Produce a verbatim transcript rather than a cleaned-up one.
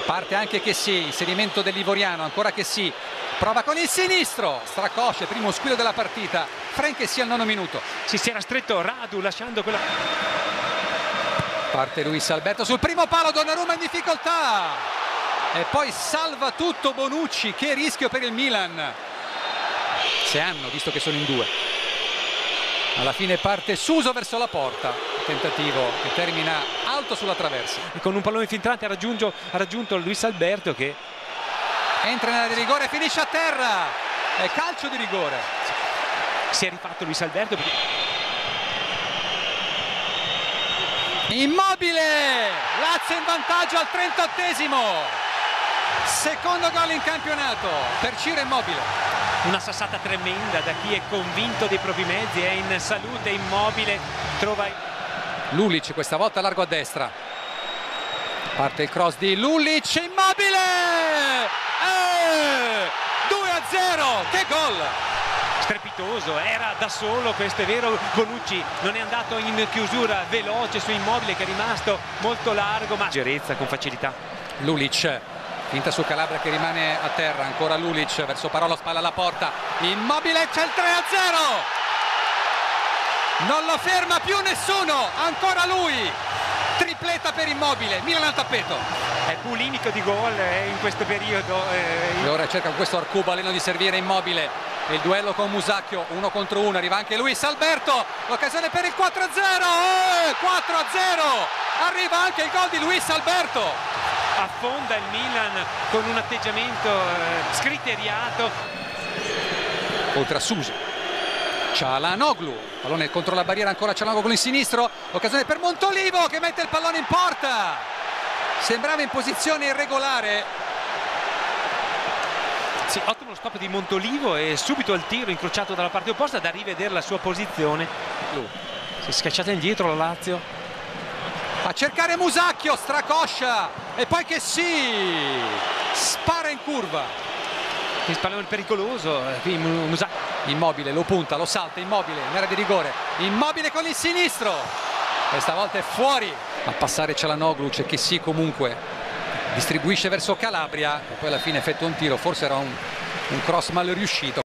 Parte anche che sì, inserimento dell'Ivoriano, ancora che sì, prova con il sinistro, Stracosce, primo squillo della partita, Frank che sia al nono minuto. Si, si era stretto Radu lasciando quella... Parte Luis Alberto sul primo palo, Donnarumma in difficoltà e poi salva tutto Bonucci, che rischio per il Milan. Se hanno, visto che sono in due. Alla fine parte Suso verso la porta, tentativo che termina alto sulla traversa. E con un pallone filtrante ha raggiunto, ha raggiunto Luis Alberto che entra in area di rigore e finisce a terra. È calcio di rigore. Si è rifatto Luis Alberto. Immobile! Lazio in vantaggio al trentottesimo. Secondo gol in campionato per Ciro Immobile. Una sassata tremenda da chi è convinto dei propri mezzi, è in salute, Immobile, trova... Lulic questa volta largo a destra. Parte il cross di Lulic, Immobile! Eh! due a zero, che gol! Strepitoso, era da solo, questo è vero, Bonucci non è andato in chiusura veloce su Immobile che è rimasto molto largo, ma leggerezza con facilità. Lulic, finta su Calabria che rimane a terra, ancora Lulic verso Parolo, spalla alla porta, Immobile, c'è il tre a zero! Non lo ferma più nessuno, ancora lui! Tripletta per Immobile, Milan al tappeto. È bulimico di gol eh, in questo periodo. Eh. E ora cerca con questo arcobaleno di servire Immobile. Il duello con Musacchio, uno contro uno, arriva anche Luis Alberto, l'occasione per il quattro a zero, eh, quattro a zero, arriva anche il gol di Luis Alberto. Affonda il Milan con un atteggiamento eh, scriteriato. Oltre a Suso, Çalhanoğlu, pallone contro la barriera, ancora Çalhanoğlu con il sinistro, occasione per Montolivo che mette il pallone in porta. Sembrava in posizione irregolare. Sì, ottimo lo stop di Montolivo e subito il tiro incrociato dalla parte opposta da rivedere la sua posizione. Si è scacciata indietro la Lazio. A cercare Musacchio, Stracoscia e poi che sì, spara in curva. Il pallone pericoloso, Musacchio. Immobile lo punta, lo salta, Immobile in area di rigore, Immobile con il sinistro. Questa volta è fuori. A passare Çalhanoğlu, c'è che sì comunque. Distribuisce verso Calabria e poi alla fine effettua un tiro, forse era un, un cross mal riuscito.